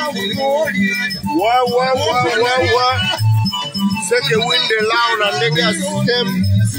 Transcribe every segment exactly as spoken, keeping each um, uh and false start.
Ouais, ouais, ouais, ouais, ouais. C'est que win de là, on a négé un système.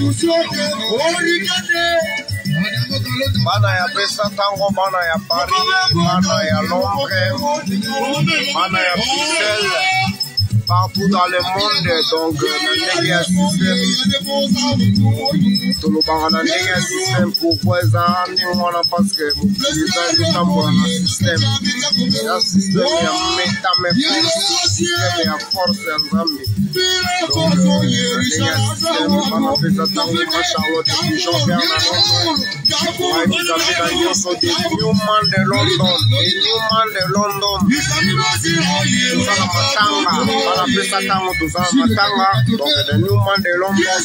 Bana ya pesa tango, bana ya Paris, bana ya Londres, bana ya Bruxelles, partout dans le monde. Donc, on a négé un système. Tout le monde a négé un système. Pourquoi ils ont amené parce que les gens ont un système. Un système, il y a métamorphose, il y a force, il y a zami. Donc, il y a un système, on a fait ça tant que ma Charlotte, les gens viennent à Londres. Vous avez la Nyoso des Newman de London, des Newman de London. Nous avons Matanga, on a fait ça tant que nous avons Matanga, donc des Newman de London.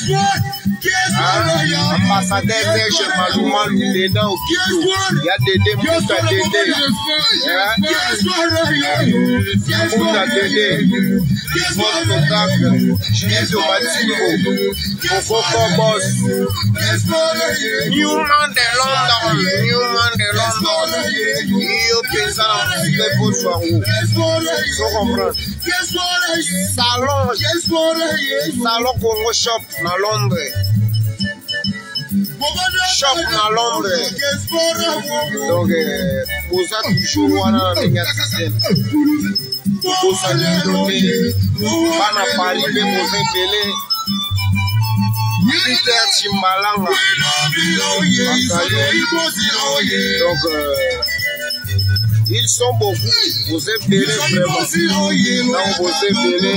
Ambassadeur chez Maluma, il est là au Kito. Il y a Dédé, Mouta Dédé. Mouta Dédé. Votre contact. Jules Obatimbo. Coco Boss. Newman de London. Newman de London. Il y a Pesa dans le pot soirou. Faut comprendre. Salon. Salon Congo Shop dans Londres. Shop dans Londres. Donc, pour ça, toujours, voilà, il y a un système. Pour ça, il y a un Pas à Paris, mais vous appelez. Peter Chimbalanga. Donc, euh, ils sont beaucoup. Vous appelez vraiment. Donc, vous appelez.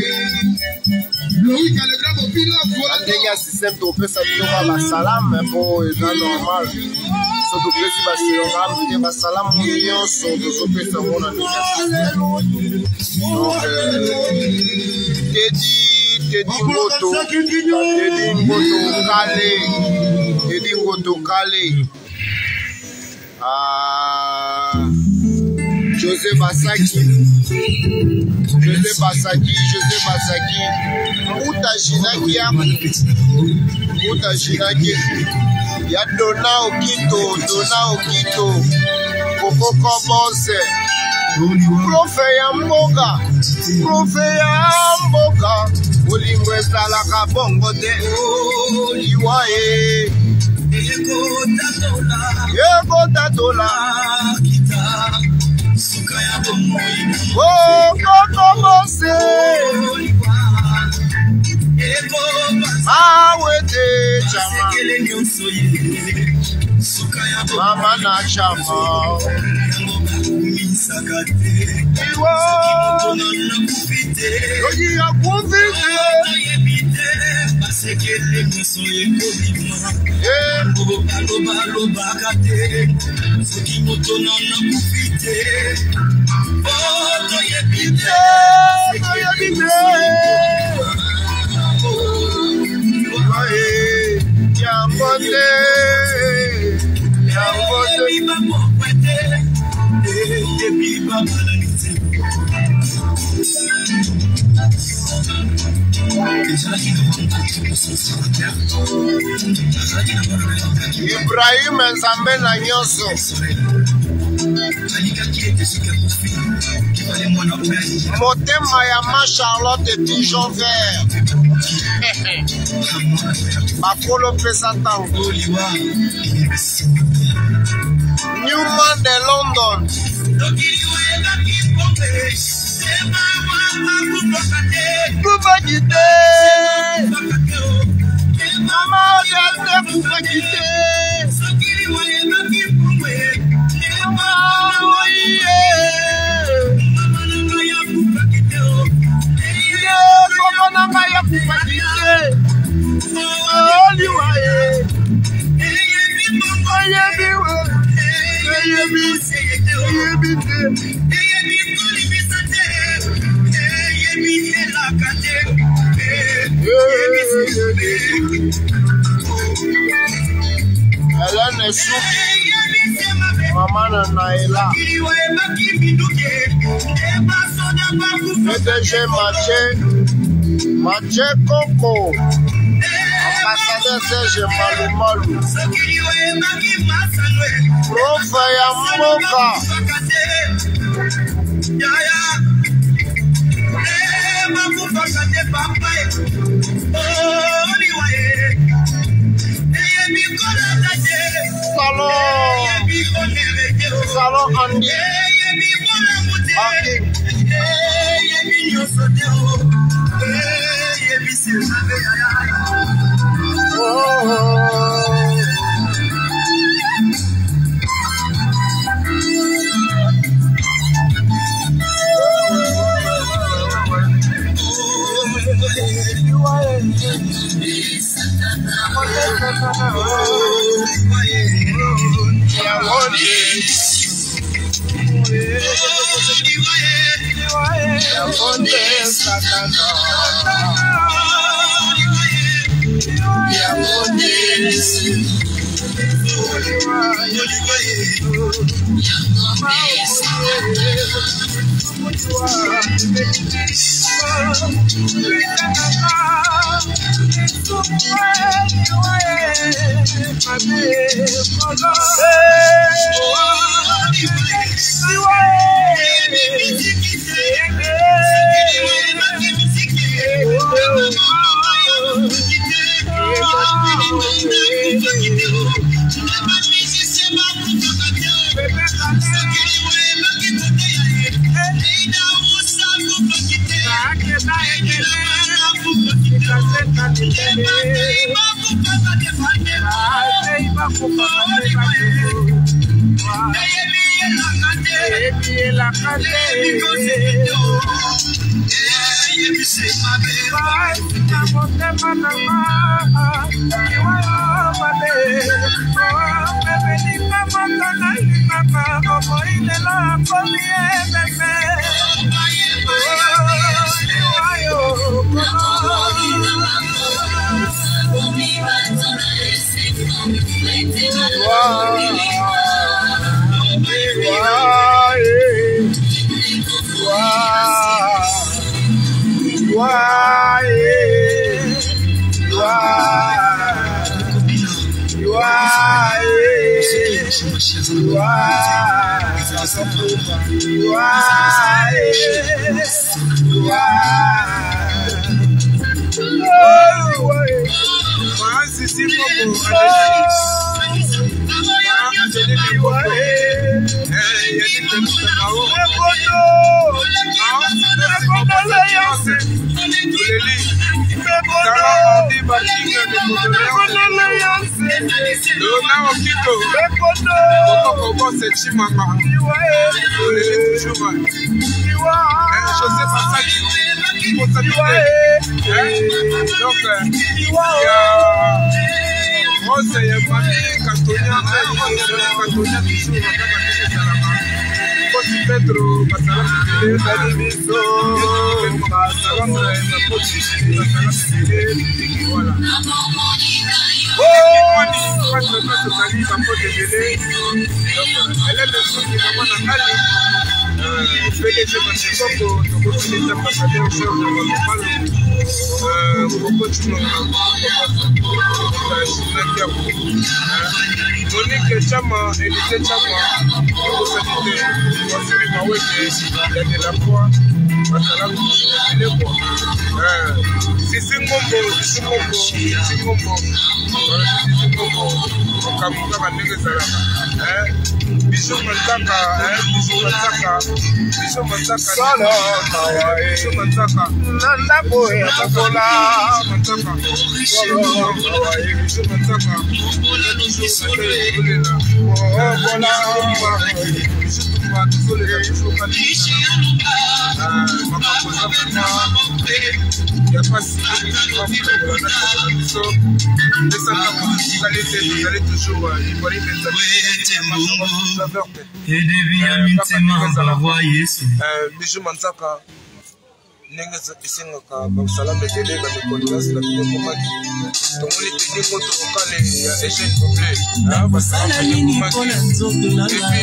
Il y a un système de la salam, mais bon, c'est normal. Surtout que si il y a un salam, il y a un donc, Teddy, Teddy Moto, Teddy Moto Calé, Teddy Moto Calé. Ah. José Basaki, José Basaki, José Basaki, Mouta Jinakia, Mouta Jinakia, ya Dona Okito, Dona Okito, Coco Kobose, Profe Yamboka, Profe Yamboka, Olingo Estalaka Bongo de Oliwae, Yego Tatola. Oh, Coco Ah, wete chama. Mama na chama. Iwo. Oji akufite. Eh. Ibrahim Nzambe na Nyoso. Motema ya ma Charlotte Pigeon Vert. Bakolo pesa tango. Newman de London. Poupa quitter. Maman, j'ai poupa quitter. Hélène Soup, Maman Naïla, P D G Mathieu, Mathieu Coco, Ambassadeur Serge Malou Malou, Prof Yamboka, Salon Andy. Pedro, Monique Chama, Elise Chama, Sanité, Wasiri Maweke, Daniel Lacroix, Masalam, Lepo, Sisingombo, Sisingombo, Sisingombo, Sisingombo, Okamuka Mandenge Sarama, Bishop Mataka, Bishop Mataka, Bishop Mataka, Sala, Bishop Mataka, Nanda Boy, Atakola, Mataka, Bishop Mataka, ndenge esengaka basala mbekele bamikolias na bino komaki tomoni teni moto lokale ya échelle complet basala nini mpona nzoto nanga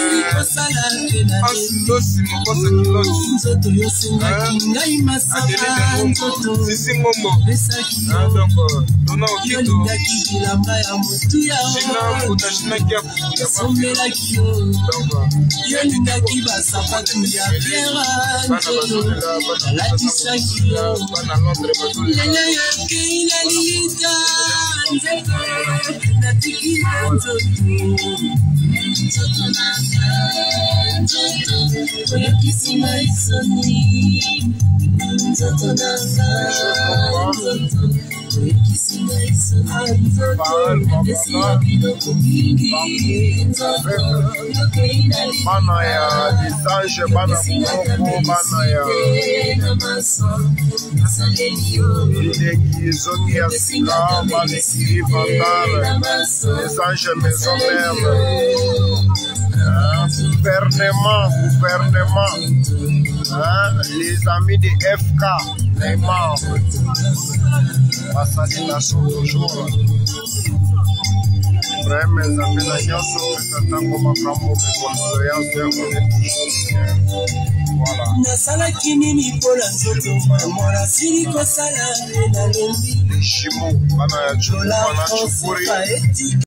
asilosi mokosa kiloti nzoto yosengaki ngai masaka nzoto sisi ngombo donc tona okito yolingaki bilamba ya motuya shina kotashinaki ya yasombelaki yo yolingaki basapatu ya biera nzoto latisaki yo lelo yokei na lita nzoto natikila nzoto nzoto nanga nzoto oyokisinga isoni nzoto nanga nzoto oyokisinga isoni nzoto esila biloko mingi nzoto yokei na lita bana ya disange bana moko bana ya Lideki zongi ya sika balekiri vandale les anges maison mère gouvernement gouvernement les amis de F K Neymar basali nation toujours frère mes amis na nyonso esatango makambo mikolo ya zero voilà nasalaki nini mpona nzoto mona sili kosala nalembi shimo bana ya chukua na chukuri